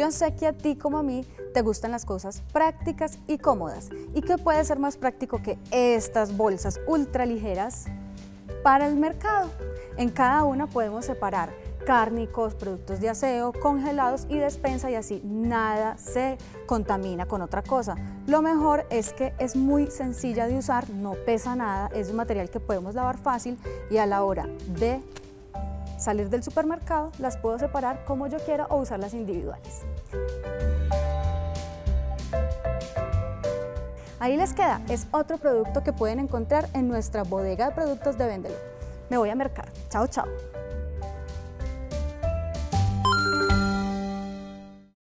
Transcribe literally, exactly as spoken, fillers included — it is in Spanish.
Yo sé que a ti como a mí te gustan las cosas prácticas y cómodas. ¿Y qué puede ser más práctico que estas bolsas ultra ligeras para el mercado? En cada una podemos separar cárnicos, productos de aseo, congelados y despensa, y así nada se contamina con otra cosa. Lo mejor es que es muy sencilla de usar, no pesa nada, es un material que podemos lavar fácil y a la hora de salir del supermercado las puedo separar como yo quiera o usarlas individuales. Ahí les queda, es otro producto que pueden encontrar en nuestra bodega de productos de Véndelo. Me voy a mercar. Chao, chao.